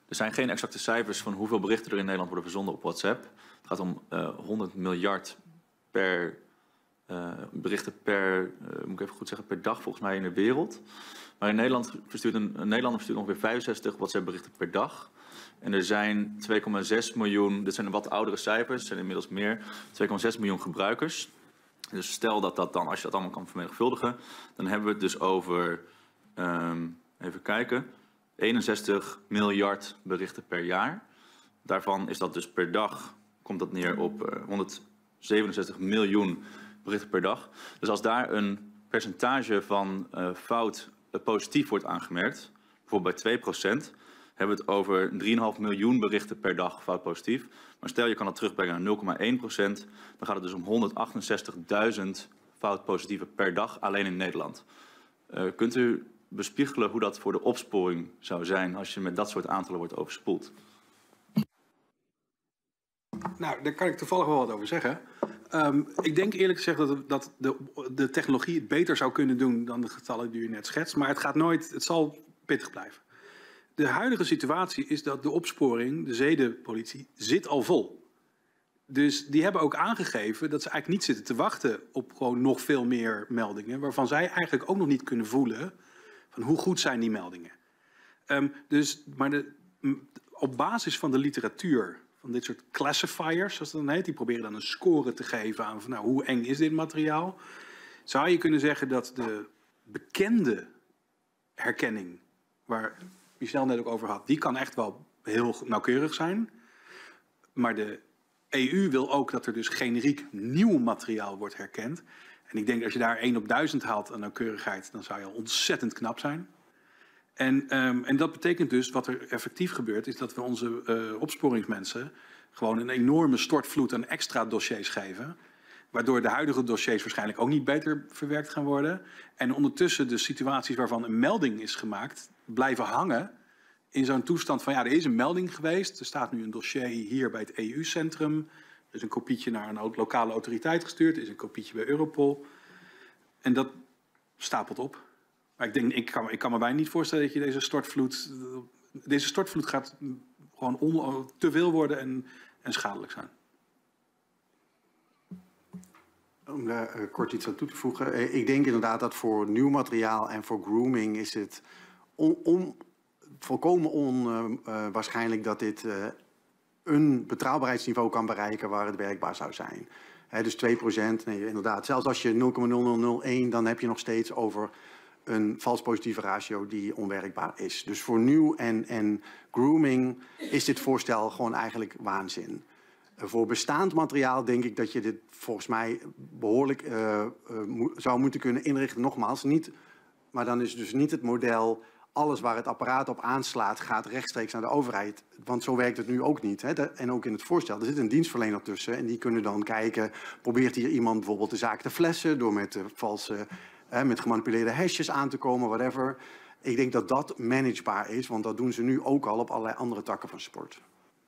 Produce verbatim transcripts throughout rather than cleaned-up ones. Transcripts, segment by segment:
Er zijn geen exacte cijfers van hoeveel berichten er in Nederland worden verzonden op WhatsApp. Het gaat om uh, honderd miljard per, uh, berichten per, uh, moet ik even goed zeggen, per dag volgens mij in de wereld. Maar in Nederland verstuurt een, een Nederlander verstuurt ongeveer vijfenzestig WhatsApp-berichten per dag. En er zijn twee komma zes miljoen, dit zijn wat oudere cijfers, er zijn inmiddels meer, twee komma zes miljoen gebruikers. Dus stel dat dat dan, als je dat allemaal kan vermenigvuldigen, dan hebben we het dus over, um, even kijken, eenenzestig miljard berichten per jaar. Daarvan is dat dus per dag, komt dat neer op uh, honderdzevenenzestig miljoen berichten per dag. Dus als daar een percentage van uh, fout uh, positief wordt aangemerkt, bijvoorbeeld bij twee procent, hebben we het over drie komma vijf miljoen berichten per dag fout positief. Maar stel je kan dat terugbrengen naar nul komma één procent, dan gaat het dus om honderdachtenzestigduizend fout positieven per dag alleen in Nederland. Uh, kunt u bespiegelen hoe dat voor de opsporing zou zijn als je met dat soort aantallen wordt overspoeld? Nou, daar kan ik toevallig wel wat over zeggen. Um, ik denk eerlijk gezegd dat, dat de, de technologie het beter zou kunnen doen dan de getallen die u net schetst. Maar het gaat nooit, het zal pittig blijven. De huidige situatie is dat de opsporing, de zedenpolitie, zit al vol. Dus die hebben ook aangegeven dat ze eigenlijk niet zitten te wachten op gewoon nog veel meer meldingen, waarvan zij eigenlijk ook nog niet kunnen voelen van hoe goed zijn die meldingen. Um, dus, maar de, op basis van de literatuur, van dit soort classifiers, zoals dat dan heet, die proberen dan een score te geven aan van, nou, hoe eng is dit materiaal, zou je kunnen zeggen dat de bekende herkenning, waar Michel net ook over had, die kan echt wel heel nauwkeurig zijn. Maar de E U wil ook dat er dus generiek nieuw materiaal wordt herkend. En ik denk dat als je daar één op duizend haalt aan nauwkeurigheid, dan zou je al ontzettend knap zijn. En, um, en dat betekent dus, wat er effectief gebeurt, is dat we onze uh, opsporingsmensen gewoon een enorme stortvloed aan extra dossiers geven. Waardoor de huidige dossiers waarschijnlijk ook niet beter verwerkt gaan worden. En ondertussen de situaties waarvan een melding is gemaakt, blijven hangen in zo'n toestand van, ja, er is een melding geweest. Er staat nu een dossier hier bij het E U-centrum. Er is een kopietje naar een lokale autoriteit gestuurd. Er is een kopietje bij Europol. En dat stapelt op. Maar ik denk, ik kan, ik kan me bijna niet voorstellen dat je deze stortvloed, deze stortvloed gaat gewoon on, te veel worden en, en schadelijk zijn. Om daar uh, kort iets aan toe te voegen. Uh, ik denk inderdaad dat voor nieuw materiaal en voor grooming is het on, on, volkomen onwaarschijnlijk uh, uh, dat dit uh, een betrouwbaarheidsniveau kan bereiken waar het werkbaar zou zijn. He, dus twee procent, nee, inderdaad. Zelfs als je nul komma nul nul nul één, dan heb je nog steeds over een vals positieve ratio die onwerkbaar is. Dus voor nieuw en, en grooming is dit voorstel gewoon eigenlijk waanzin. Voor bestaand materiaal denk ik dat je dit volgens mij behoorlijk uh, uh, mo zou moeten kunnen inrichten. Nogmaals, niet, maar dan is dus niet het model, alles waar het apparaat op aanslaat gaat rechtstreeks naar de overheid. Want zo werkt het nu ook niet. Hè? De, en ook in het voorstel, er zit een dienstverlener tussen en die kunnen dan kijken, probeert hier iemand bijvoorbeeld de zaak te flessen door met uh, valse, uh, met gemanipuleerde hashes aan te komen, whatever. Ik denk dat dat managebaar is, want dat doen ze nu ook al op allerlei andere takken van sport.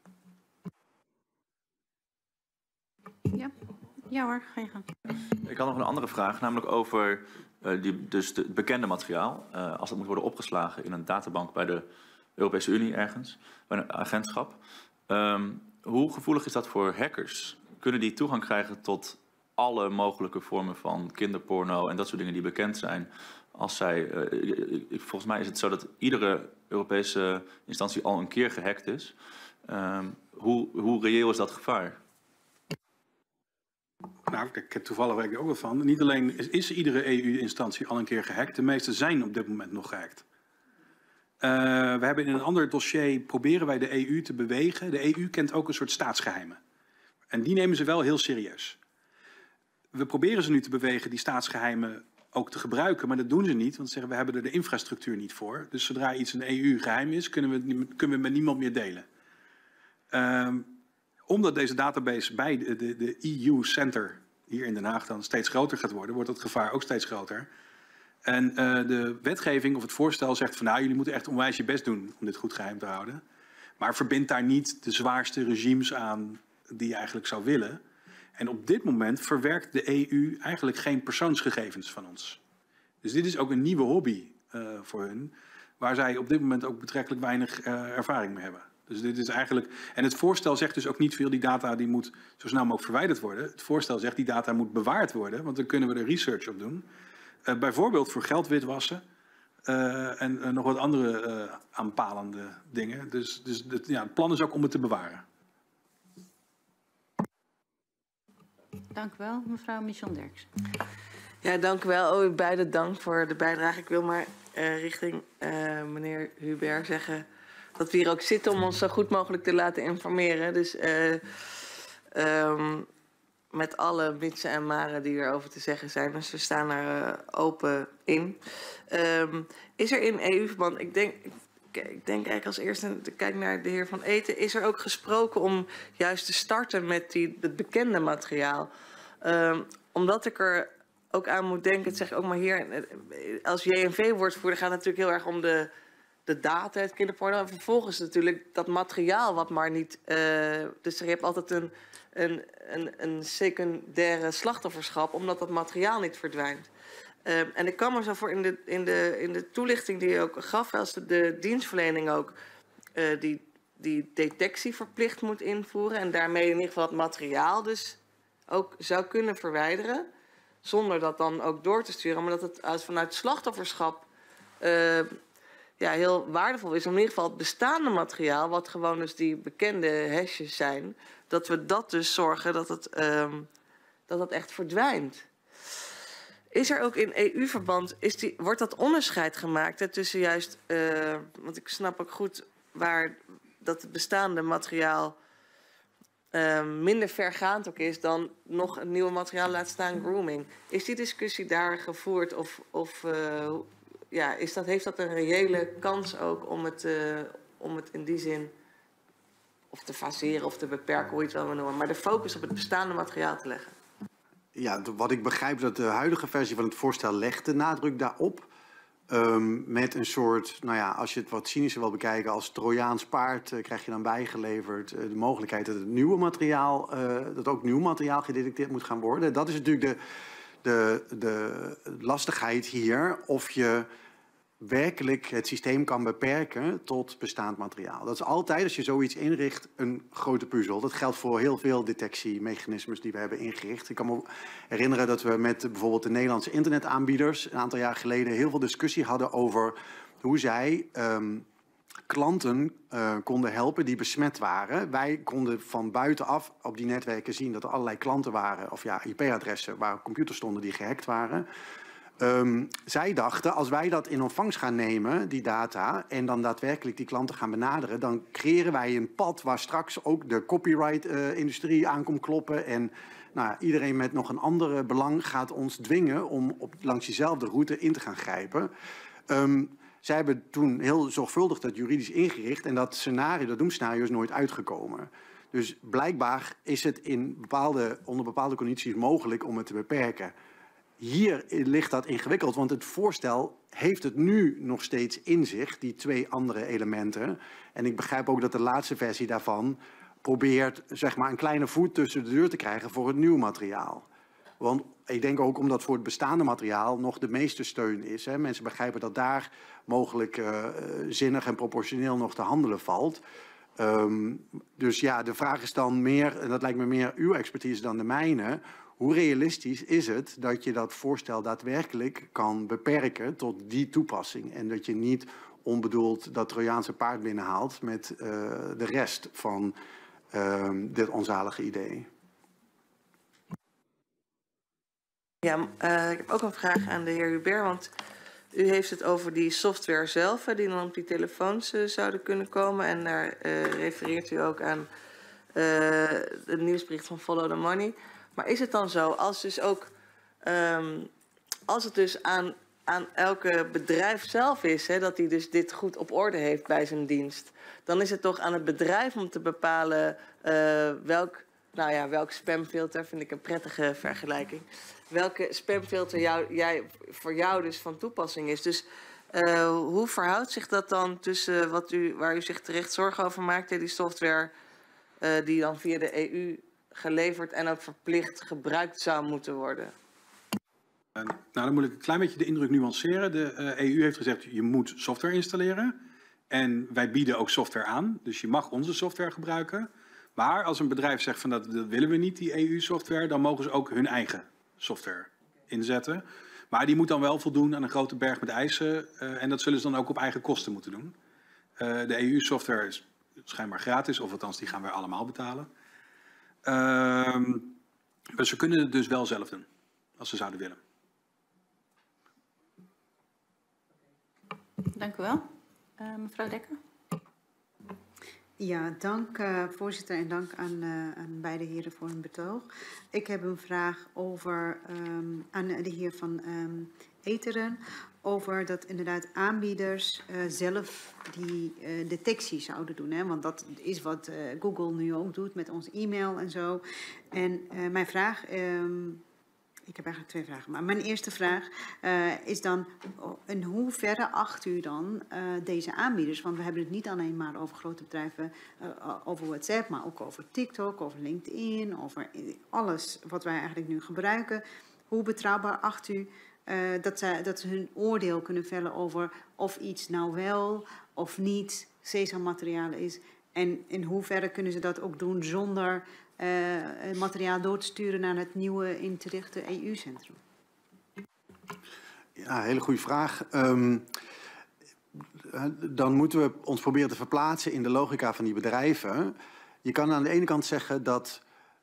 Ja, ja hoor, ga je gang. Ik had nog een andere vraag, namelijk over uh, die, dus het bekende materiaal. Uh, als dat moet worden opgeslagen in een databank bij de Europese Unie ergens, bij een agentschap. Um, hoe gevoelig is dat voor hackers? Kunnen die toegang krijgen tot alle mogelijke vormen van kinderporno en dat soort dingen die bekend zijn? Als zij, uh, volgens mij is het zo dat iedere Europese instantie al een keer gehackt is. Um, hoe, hoe reëel is dat gevaar? Nou, ik heb toevallig weet ik ook wat van. Niet alleen is, is iedere E U-instantie al een keer gehackt. De meeste zijn op dit moment nog gehackt. Uh, we hebben in een ander dossier, proberen wij de E U te bewegen. De E U kent ook een soort staatsgeheimen. En die nemen ze wel heel serieus. We proberen ze nu te bewegen, die staatsgeheimen ook te gebruiken. Maar dat doen ze niet, want ze zeggen we hebben er de infrastructuur niet voor. Dus zodra iets een E U-geheim is, kunnen we, kunnen we met niemand meer delen. Uh, Omdat deze database bij de, de, de E U Center hier in Den Haag dan steeds groter gaat worden, wordt het gevaar ook steeds groter. En uh, de wetgeving of het voorstel zegt van nou, jullie moeten echt onwijs je best doen om dit goed geheim te houden. Maar verbind daar niet de zwaarste regimes aan die je eigenlijk zou willen. En op dit moment verwerkt de E U eigenlijk geen persoonsgegevens van ons. Dus dit is ook een nieuwe hobby uh, voor hun, waar zij op dit moment ook betrekkelijk weinig uh, ervaring mee hebben. Dus dit is eigenlijk, en het voorstel zegt dus ook niet veel, die data die moet zo snel mogelijk verwijderd worden. Het voorstel zegt die data moet bewaard worden, want dan kunnen we er research op doen. Uh, bijvoorbeeld voor geldwitwassen uh, en uh, nog wat andere uh, aanpalende dingen. Dus, dus het, ja, het plan is ook om het te bewaren. Dank u wel, mevrouw Michon-Derks. Ja, dank u wel. Oh, beide dank voor de bijdrage. Ik wil maar uh, richting uh, meneer Hubert zeggen dat we hier ook zitten om ons zo goed mogelijk te laten informeren. Dus uh, um, met alle mitsen en maren die erover te zeggen zijn. Dus we staan er uh, open in. Um, is er in E U-verband, ik denk, ik, ik denk eigenlijk als eerste, te kijken naar de heer Van Eten, is er ook gesproken om juist te starten met die, het bekende materiaal? Um, omdat ik er ook aan moet denken, het zeg ik ook maar hier, als J N V-woordvoerder gaat het natuurlijk heel erg om de, de data, het kinderporno. En vervolgens natuurlijk dat materiaal wat maar niet, uh, dus je hebt altijd een, een, een, een secundaire slachtofferschap, omdat dat materiaal niet verdwijnt. Uh, en ik kan me zo voor in de, in de, in de toelichting die je ook gaf, als de, de dienstverlening ook uh, die, die detectie verplicht moet invoeren en daarmee in ieder geval het materiaal dus ook zou kunnen verwijderen, zonder dat dan ook door te sturen, maar dat het als vanuit slachtofferschap uh, ja, heel waardevol is om in ieder geval het bestaande materiaal, wat gewoon dus die bekende hashjes zijn, dat we dat dus zorgen dat het, um, dat het echt verdwijnt. Is er ook in E U-verband, is die, wordt dat onderscheid gemaakt hè, tussen juist, uh, want ik snap ook goed waar dat het bestaande materiaal uh, minder vergaand ook is dan nog een nieuw materiaal, laat staan grooming. Is die discussie daar gevoerd of, of uh, ja, is dat, heeft dat een reële kans ook om het, uh, om het in die zin of te faseren of te beperken, hoe je het wel wil noemen, maar de focus op het bestaande materiaal te leggen? Ja, wat ik begrijp dat de huidige versie van het voorstel legt de nadruk daarop. Um, met een soort, nou ja, als je het wat cynischer wil bekijken, als Trojaans paard uh, krijg je dan bijgeleverd uh, de mogelijkheid dat het nieuwe materiaal, uh, dat ook nieuw materiaal gedetecteerd moet gaan worden. Dat is natuurlijk de, de, de lastigheid hier, of je werkelijk het systeem kan beperken tot bestaand materiaal. Dat is altijd, als je zoiets inricht, een grote puzzel. Dat geldt voor heel veel detectiemechanismes die we hebben ingericht. Ik kan me herinneren dat we met bijvoorbeeld de Nederlandse internetaanbieders een aantal jaar geleden heel veel discussie hadden over hoe zij um, klanten uh, konden helpen die besmet waren. Wij konden van buitenaf op die netwerken zien dat er allerlei klanten waren, of ja, I P-adressen waar computers stonden die gehackt waren. Um, zij dachten, als wij dat in ontvangst gaan nemen, die data, en dan daadwerkelijk die klanten gaan benaderen, dan creëren wij een pad waar straks ook de copyright-industrie uh, aan komt kloppen. En nou, iedereen met nog een andere belang gaat ons dwingen om op, langs diezelfde route in te gaan grijpen. Um, zij hebben toen heel zorgvuldig dat juridisch ingericht en dat scenario, dat doemscenario is nooit uitgekomen. Dus blijkbaar is het in bepaalde, onder bepaalde condities mogelijk om het te beperken. Hier ligt dat ingewikkeld, want het voorstel heeft het nu nog steeds in zich, die twee andere elementen. En ik begrijp ook dat de laatste versie daarvan probeert, zeg maar, een kleine voet tussen de deur te krijgen voor het nieuw materiaal. Want ik denk ook omdat voor het bestaande materiaal nog de meeste steun is. Hè. Mensen begrijpen dat daar mogelijk uh, zinnig en proportioneel nog te handelen valt. Um, dus ja, de vraag is dan meer, en dat lijkt me meer uw expertise dan de mijne, hoe realistisch is het dat je dat voorstel daadwerkelijk kan beperken tot die toepassing? En dat je niet onbedoeld dat Trojaanse paard binnenhaalt met uh, de rest van uh, dit onzalige idee. Ja, uh, ik heb ook een vraag aan de heer Hubert, want u heeft het over die software zelf, hè, die dan op die telefoons uh, zouden kunnen komen. En daar uh, refereert u ook aan uh, het nieuwsbericht van Follow the Money. Maar is het dan zo, als, dus ook, um, als het dus aan, aan elke bedrijf zelf is, hè, dat hij dus dit goed op orde heeft bij zijn dienst, dan is het toch aan het bedrijf om te bepalen uh, welk, nou ja, welk spamfilter, vind ik een prettige vergelijking, welke spamfilter jou, jij, voor jou dus van toepassing is. Dus uh, hoe verhoudt zich dat dan tussen wat u, waar u zich terecht zorgen over maakt, die software uh, die dan via de E U geleverd en ook verplicht gebruikt zou moeten worden? Uh, nou, dan moet ik een klein beetje de indruk nuanceren. De uh, E U heeft gezegd, je moet software installeren. En wij bieden ook software aan. Dus je mag onze software gebruiken. Maar als een bedrijf zegt van dat, dat willen we niet, die E U-software, dan mogen ze ook hun eigen software inzetten. Maar die moet dan wel voldoen aan een grote berg met eisen. Uh, en dat zullen ze dan ook op eigen kosten moeten doen. Uh, de E U-software is schijnbaar gratis, of althans die gaan wij allemaal betalen. Uh, dus ze kunnen het dus wel zelf doen, als ze zouden willen. Dank u wel. Uh, mevrouw Dekker. Ja, dank uh, voorzitter en dank aan, uh, aan beide heren voor hun betoog. Ik heb een vraag over, um, aan de heer van um, Eteren, over dat inderdaad aanbieders uh, zelf die uh, detectie zouden doen. Hè? Want dat is wat uh, Google nu ook doet met ons e-mail en zo. En uh, mijn vraag... Um, Ik heb eigenlijk twee vragen. Maar mijn eerste vraag uh, is dan, in hoeverre acht u dan uh, deze aanbieders? Want we hebben het niet alleen maar over grote bedrijven, uh, over WhatsApp, maar ook over TikTok, over LinkedIn, over alles wat wij eigenlijk nu gebruiken. Hoe betrouwbaar acht u uh, dat, zij, dat ze hun oordeel kunnen vellen over of iets nou wel of niet Sesam-materiaal is? En in hoeverre kunnen ze dat ook doen zonder uh, materiaal door te sturen naar het nieuwe in te richten E U-centrum? Ja, hele goede vraag. Um, dan moeten we ons proberen te verplaatsen in de logica van die bedrijven. Je kan aan de ene kant zeggen dat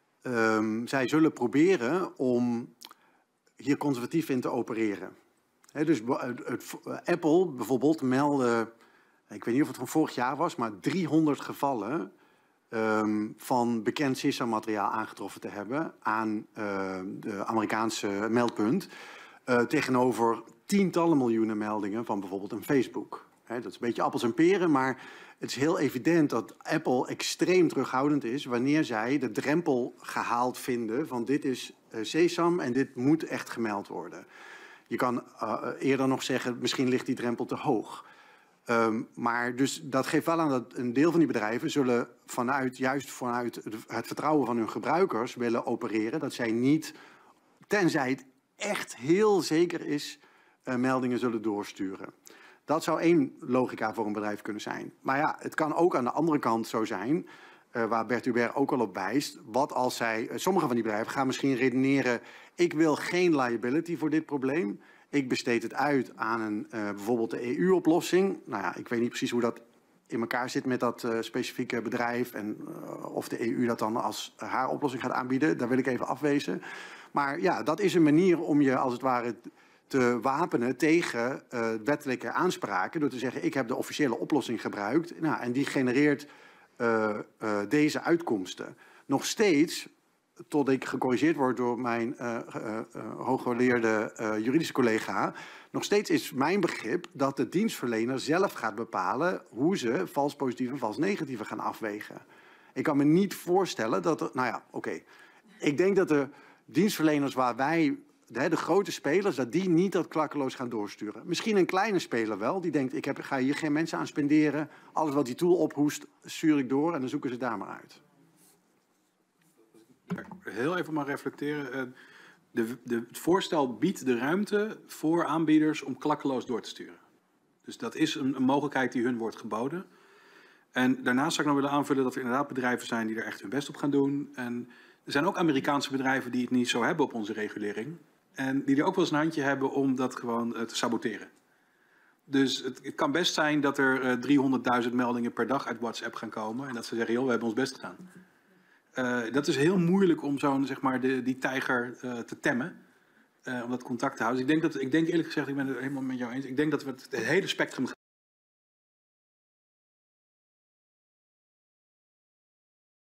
um, zij zullen proberen om hier conservatief in te opereren. He, dus het, het, Apple bijvoorbeeld meldde, ik weet niet of het van vorig jaar was, maar driehonderd gevallen um, van bekend Sesam-materiaal aangetroffen te hebben aan uh, de Amerikaanse meldpunt. Uh, tegenover tientallen miljoenen meldingen van bijvoorbeeld een Facebook. He, dat is een beetje appels en peren, maar het is heel evident dat Apple extreem terughoudend is wanneer zij de drempel gehaald vinden van dit is uh, Sesam en dit moet echt gemeld worden. Je kan uh, eerder nog zeggen, misschien ligt die drempel te hoog. Um, maar dus dat geeft wel aan dat een deel van die bedrijven zullen vanuit, juist vanuit het vertrouwen van hun gebruikers willen opereren. Dat zij niet, tenzij het echt heel zeker is, uh, meldingen zullen doorsturen. Dat zou één logica voor een bedrijf kunnen zijn. Maar ja, het kan ook aan de andere kant zo zijn, uh, waar Bert Hubert ook al op wijst. Wat als zij, uh, sommige van die bedrijven gaan misschien redeneren, ik wil geen liability voor dit probleem. Ik besteed het uit aan een, uh, bijvoorbeeld de E U-oplossing. Nou ja, ik weet niet precies hoe dat in elkaar zit met dat uh, specifieke bedrijf. En uh, of de E U dat dan als haar oplossing gaat aanbieden. Daar wil ik even afwezen. Maar ja, dat is een manier om je als het ware te wapenen tegen uh, wettelijke aanspraken. Door te zeggen, ik heb de officiële oplossing gebruikt. Nou, en die genereert uh, uh, deze uitkomsten. Nog steeds, tot ik gecorrigeerd word door mijn uh, uh, uh, hooggeleerde uh, juridische collega, nog steeds is mijn begrip dat de dienstverlener zelf gaat bepalen hoe ze vals positieve en vals negatieve gaan afwegen. Ik kan me niet voorstellen dat er, nou ja, oké. Okay. Ik denk dat de dienstverleners waar wij, de, de grote spelers, dat die niet dat klakkeloos gaan doorsturen. Misschien een kleine speler wel, die denkt, ik heb, ga hier geen mensen aan spenderen. Alles wat die tool ophoest, stuur ik door en dan zoeken ze daar maar uit. Heel even maar reflecteren. De, de, het voorstel biedt de ruimte voor aanbieders om klakkeloos door te sturen. Dus dat is een, een mogelijkheid die hun wordt geboden. En daarnaast zou ik nog willen aanvullen dat er inderdaad bedrijven zijn die er echt hun best op gaan doen. En er zijn ook Amerikaanse bedrijven die het niet zo hebben op onze regulering. En die er ook wel eens een handje hebben om dat gewoon uh, te saboteren. Dus het, het kan best zijn dat er uh, driehonderdduizend meldingen per dag uit WhatsApp gaan komen. En dat ze zeggen, joh, we hebben ons best gedaan. Uh, dat is heel moeilijk om zo'n, zeg maar, de, die tijger uh, te temmen. Uh, om dat contact te houden. Dus ik denk, dat, ik denk eerlijk gezegd, ik ben het helemaal met jou eens. Ik denk dat we het, het hele spectrum